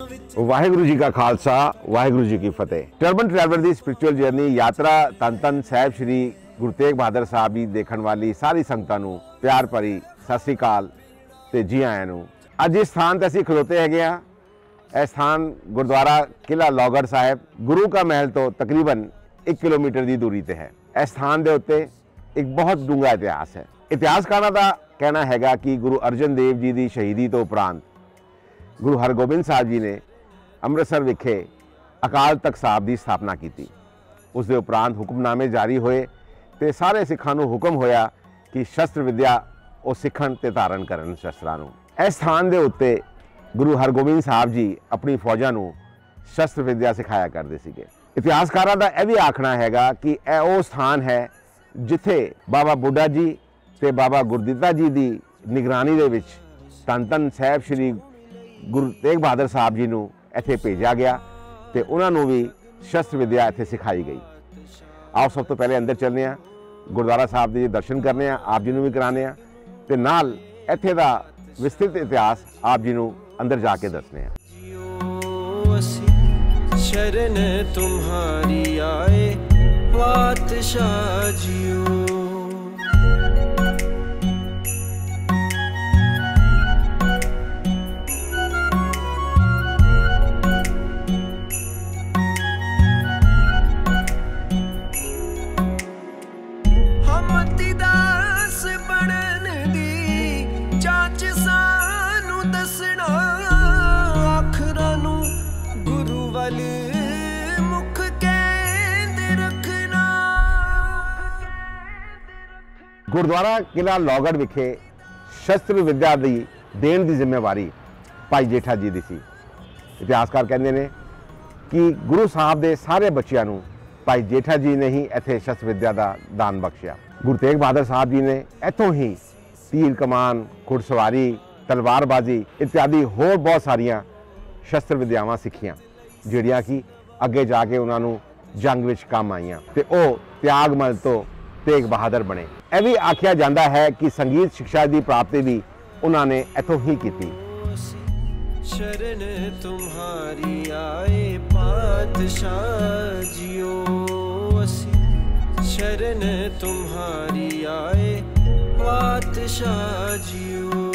वाहिगुरु जी का खालसा, वाहिगुरु जी की फतेह। Turban traveller the spiritual journey यात्रा धन धन साहिब श्री गुरु तेग बहादुर साहब जी देखने वाली सारी संगतां नूं प्यार भरी सत श्री अकाल ते जी आयां नूं। अज इस स्थान ते असीं खलोते हैगे आ। यह स्थान गुरुद्वारा किला लौगढ़ साहिब गुरु का महल तो तकरीबन 1 किलोमीटर की दूरी पर है। इस स्थान के उत्ते एक बहुत डूंगा इतिहास है। इतिहासकारां का कहना है कि गुरु अर्जन देव जी की शहीदी तो उपरांत गुरु हरगोबिंद साहब जी ने अमृतसर विखे अकाल तख्त साहब की स्थापना की। उस दे उपरांत हुक्मनामे जारी होए तो सारे सिखां नूं हुक्म होया कि शस्त्र विद्या वो सीखण ते धारण करन शस्त्रां नूं। इस स्थान के उत्ते गुरु हरगोबिंद साहब जी अपनी फौजां नूं शस्त्र विद्या सिखाया करते सीगे। इतिहासकारां दा यह भी आखना है कि यह वो स्थान है जिथे बाबा बुढ़ा जी ते बाबा गुरदित्ता जी की निगरानी दे विच धन धन साहिब श्री गुरु तेग बहादुर साहब जी नूं इत्थे भेजा गया ते उन्हां नूं भी शस्त्र विद्या इत्थे सिखाई गई। आओ सब तो पहले अंदर चलने आ, गुरुद्वारा साहब के दर्शन करने आ, आप जी नूं भी कराने आ ते नाल इत्थे दा विस्तृत इतिहास आप जी नूं अंदर जाके दसने आ। शरण तुम्हारी आए पातशाह जियो। गुरुद्वारा किला लौगढ़ विखे शस्त्र विद्या की देण की जिम्मेवारी भाई जेठा जी की सी। इतिहासकार कहते हैं कि गुरु साहब के सारे बच्चों को भाई जेठा जी ने ही इत्थे शस्त्र विद्या का दान बख्शिया। गुरु तेग बहादुर साहब जी ने इत्थों ही तीर कमान, घुड़सवारी, तलवारबाजी इत्यादि होर बहुत सारिया शस्त्र विद्यावां सीखियां जिहड़ियां कि अगे जाके उन्होंने जंग विच काम आईयां ते ओ त्यागमल तो तेग बहादुर बने। यह भी आख्या जाता है कि संगीत शिक्षा की प्राप्ति भी उन्होंने इत्थों ही की। शरण तुम्हारी आए पातशाह जियो, शरण तुम्हारी आए पातशाह जियो।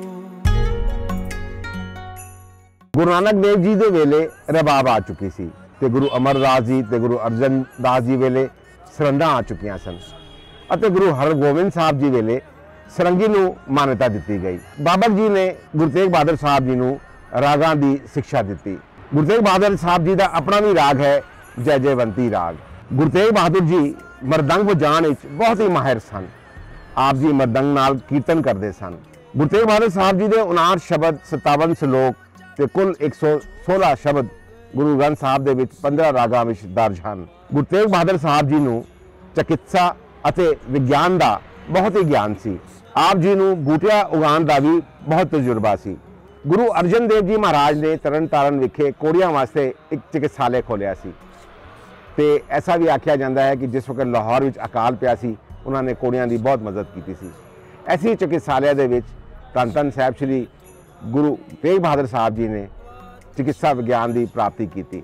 गुरु नानक देव जी के वेले रबाब आ चुकी सी ते गुरु अमरदास जी ते गुरु अर्जन दास जी वेले सरंदा आ चुकियां सन ਅਤੇ गुरु हरगोबिंद साहब जी वेले सरंगी नूं मान्यता दी गई। बाबर जी ने गुरु तेग बहादुर साहब जी नूं रागां की शिक्षा दी। गुरु तेग बहादुर साहब जी का अपना भी राग है जय जयवंती राग। गुरु तेग बहादुर जी मरदंग वजाण विच बहुत ही माहिर सन। आप जी मरदंग नाल कीर्तन करते सन। गुरु तेग बहादुर साहब जी के 59 शब्द, 57 श्लोक ते कुल 116 शब्द गुरु ग्रंथ साहब दे विच 15 रागां विच दर्ज हैं। गुरु तेग बहादुर साहब जी नूं चिकित्सा ਅਤੇ विज्ञान का बहुत ही ज्ञान सी। आप जी नूं बूटिया उगाउण का भी बहुत तजुर्बा सी। गुरु अर्जन देव जी महाराज ने तरन तारण विखे कोड़ियां वास्ते एक चिकित्सालय खोलिया सी ते ऐसा भी आख्या जाता है कि जिस वक्त लाहौर विच अकाल पिया सी उन्होंने कोड़ियां की बहुत मदद की सी। ऐसी चिकित्सालय दे विच धन धन साहिब श्री गुरु तेग बहादुर साहब जी ने चिकित्सा विज्ञान की प्राप्ति की।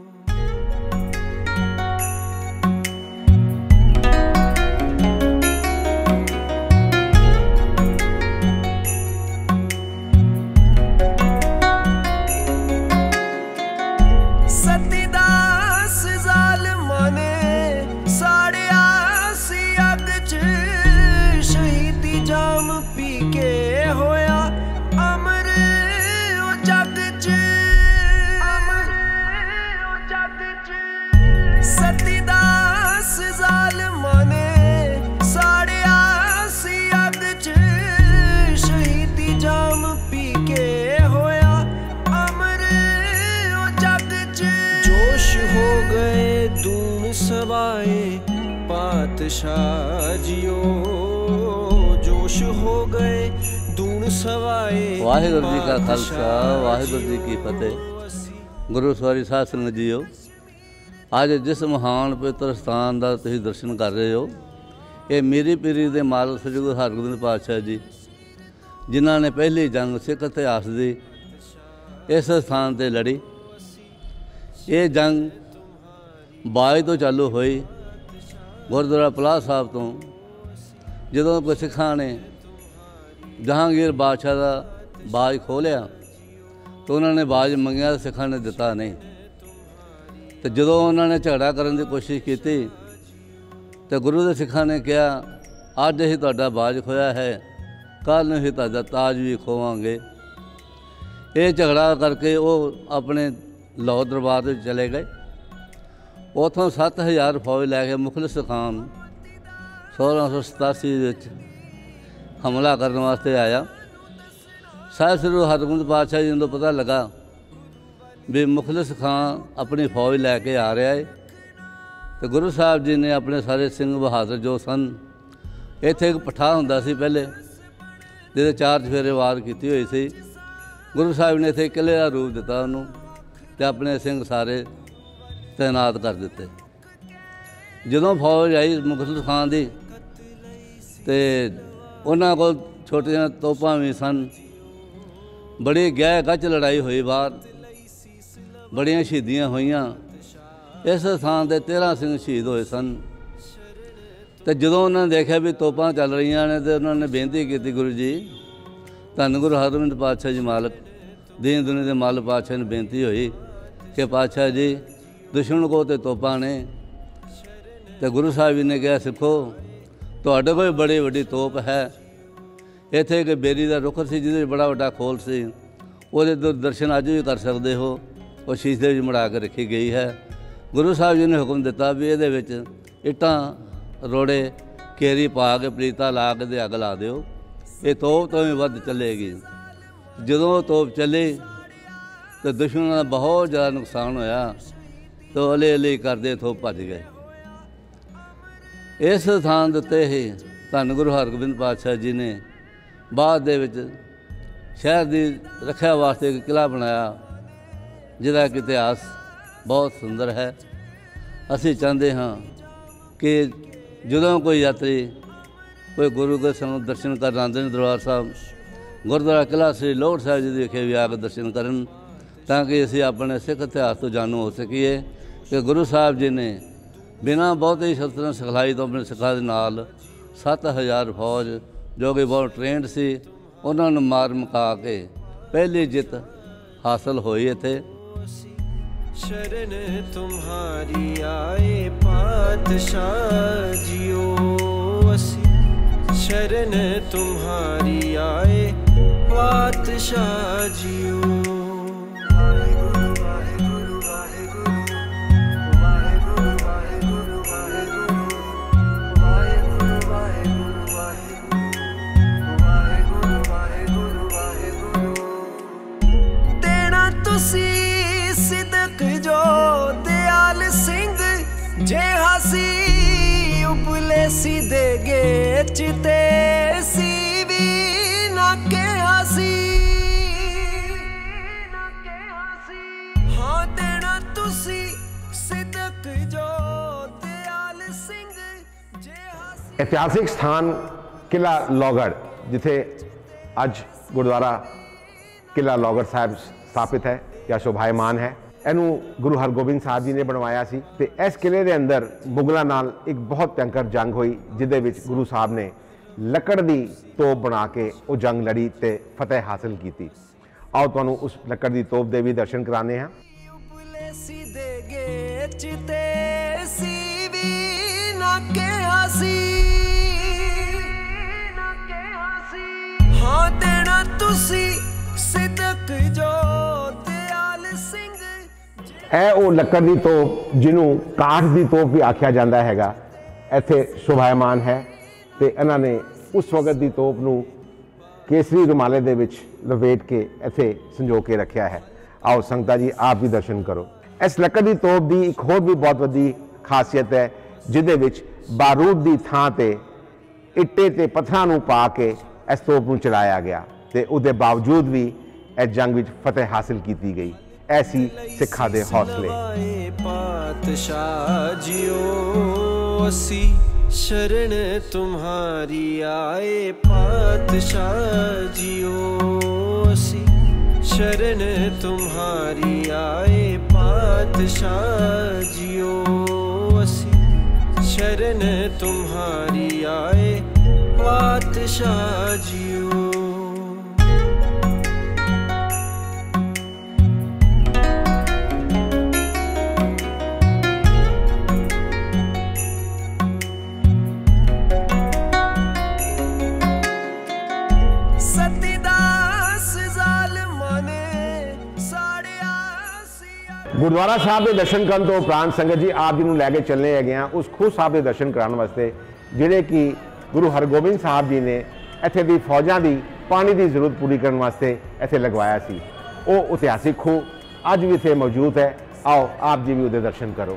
पातशाह जियो, जोश हो गए दून सवाए। वाहिगुरु जी का खालसा, वाहिगुरु जी की फतेह। गुरु सवारी साध संगत जीओ, आज जिस महान पवित्र स्थान का तुसीं दर्शन कर रहे हो, ये मेरी पीरी के मालक श्री गुरु हरगोबिंद पातशाह जी, जिन्हों ने पहली जंग सिख इतिहास की इस स्थान ते लड़ी। ये जंग बाज तो चालू हुई गुरुद्वारा पलाह साहब तो, जदों कोई सिखां ने जहांगीर बादशाह का बाज खोलिया तो उन्होंने बाज मंगिया, सिखां ने दिता नहीं। तो जदों उन्होंने झगड़ा करने की कोशिश की तो गुरु के सिखां ने कहा, अज ही तुहाडा बाज खोया है, कल ही तुहाडा ताज भी खोवांगे। ये झगड़ा करके वो अपने लाहौर दरबार में चले गए। उतों 7000 फौज लैके मुखलिस खान 1687 हमला करने वास्ते आया। साहिब श्री हरगोबिंद पातशाह जी को पता लगा भी मुखलिस खान अपनी फौज लैके आ रहा है, तो गुरु साहब जी ने अपने सारे सिंह बहादुर जो सन, इत्थे एक पट्ठा हुंदा सी पहले जिहदे 4 चफेरे वार की हुई सी। गुरु साहब ने इत्थे किले का रूप दिता उन्होंने ते अपने सिंह सारे तैनात कर दिते। जदों फौज आई मुखलिस खान की तो उन्हां कोल छोटियां तोपां भी सन। बड़ी गह गच लड़ाई हुई बाहर, बड़ियां शहीदियां हुईयां। इस स्थान से 13 सिंह शहीद होए सन। तो जदों उन्होंने देखा भी तोपां चल रही ने तो उन्होंने बेनती की, गुरु जी धन गुरु हरगोबिंद पातशाह जी मालक दीन दुनिया के मालक पातशाह ने बेनती हुई कि पातशाह जी दुश्मन को तो तोपां ने। तो गुरु साहब जी ने कहा, सिखो तुहाडे कोल बड़ी वड्डी तोप है। इत्थे एक बेरी का रुख सी जिहदे बड़ा वड्डा खोल सी, उहदे दर्शन अज भी कर सकते हो। वो शीशे में मड़ा के रखी गई है। गुरु साहब जी ने हुक्म दिता भी इहदे विच इट्टां रोड़े केरी पा के पलीता ला के अग ला दिओ, ये तोप तो भी वध चलेगी। जदों तोप चली तो दुश्मन का बहुत ज़्यादा नुकसान होया, तो अले अले करते तोप भज गए। इस स्थान उत्ते ही धन गुरु हरगोबिंद पातशाह जी ने बाद दे विच शहर की रक्षा वास्ते एक किला बनाया, जिहदा कि इतिहास बहुत सुंदर है। असी चाहते हाँ कि जदों कोई यात्री कोई गुरु के सानूं दर्शन कर आते हैं दरबार साहब, गुरुद्वारा किला श्री लोहड़ साहिब जी विखे भी आके दर्शन करन, ताकि असी अपने सिख इतिहास तो जानू हो सकीए कि गुरु साहब जी ने बिना बहुत ही शस्त्र सिखलाई तो अपने सिखा दे नाल 7000 फौज जो कि बहुत ट्रेंड सी, उन्होंने मार मुका के पहली जित हासिल हुई इत्थे। शरण तुम्हारी आए पातशाह जियो असी, शरण तुम्हारी आए पातशाह जियो। जे हसी उबले सीधे गेच ते सीवी नाके हसी, हाँ देना तुसी सिदक जो दयाल सिंह जे हसी। ऐतिहासिक स्थान किला लोहगढ़, जिथे अज गुरुद्वारा किला लोहगढ़ साहब स्थापित है या शोभायमान है, ਇਹਨੂੰ गुरु हरगोबिंद साहब जी ने बनवाया सी। ते इस किले के अंदर मुगलों नाल एक बहुत भयंकर जंग हुई, जिहदे विच गुरु साहब ने लकड़ की तोप बना के वो जंग लड़ी ते फतेह हासिल की। आओ तुहानूं उस लकड़ की तोप दे भी दर्शन कराने हैं। हाँ देना तुसी सिदक जो दयाल सिंह। है वो लकड़ की तोप जिन्हों काठ की तोप भी आख्या जाता है, इत्थे शोभायमान है। तो इन्होंने उस वक्त की तोप नूं केसरी रुमाले दे विच लपेट के इत्थे संजो के रखा है। आओ संगता जी आप भी दर्शन करो। इस लकड़ की तोप की एक होर भी बहुत वड्डी खासियत है, जिहदे विच बारूद की थां ते इट्टे ते पत्थरां नूं पा के इस तोप नूं चलाया गया, ते उहदे बावजूद भी इस जंग विच फतेह हासिल की गई। ऐसी सिखा दे हौसले। पातशाह जियो असी, शरण तुम्हारी आए पातशाह जियो असी, शरण तुम्हारी आए पातशाह जियो असी शरण तुम्हारी आए पातशाह जियो। ਗੁਰਦੁਆਰਾ ਸਾਹਿਬ ਦੇ ਦਰਸ਼ਨ ਕਰਨ ਤੋਂ ਉਪਰੰਤ ਸੰਗਤ ਜੀ ਆਪ ਜੀ ਨੂੰ ਲੈ ਕੇ ਚੱਲਣੇ ਹੈਗੇ ਆ ਉਸ ਖੂਹ ਸਾਹਿਬ ਦੇ ਦਰਸ਼ਨ ਕਰਾਉਣ ਵਾਸਤੇ ਜਿਹੜੇ ਕਿ ਗੁਰੂ ਹਰਗੋਬਿੰਦ ਸਾਹਿਬ ਜੀ ਨੇ ਇੱਥੇ ਦੀ ਫੌਜਾਂ ਦੀ ਪਾਣੀ ਦੀ ਜ਼ਰੂਰਤ ਪੂਰੀ ਕਰਨ ਵਾਸਤੇ ਇੱਥੇ ਲਗਵਾਇਆ ਸੀ। ਉਹ ਇਤਿਹਾਸਿਕ ਖੂਹ ਅੱਜ ਵੀ ਇੱਥੇ ਮੌਜੂਦ ਹੈ। ਆਓ ਆਪ ਜੀ ਵੀ ਉਹਦੇ ਦਰਸ਼ਨ ਕਰੋ।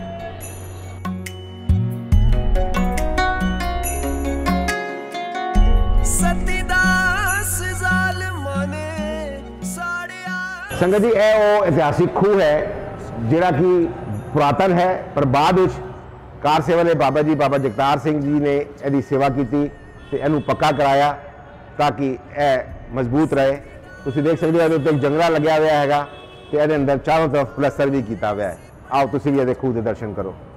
संगत जी यह वो इतिहासिक खूह है जिहड़ा कि पुरातन है पर बाद कार सेवा ने बाबा जी बाबा जगतार सिंह जी ने इसकी सेवा की तो इनू पक्का कराया ताकि यह मजबूत रहे। तुसीं देख सकते हो एक जंगला लग्या हुआ है तो ये अंदर चारों तरफ प्लस्तर भी किया हुआ है। आओ तुसीं भी ये खूह के दर्शन करो।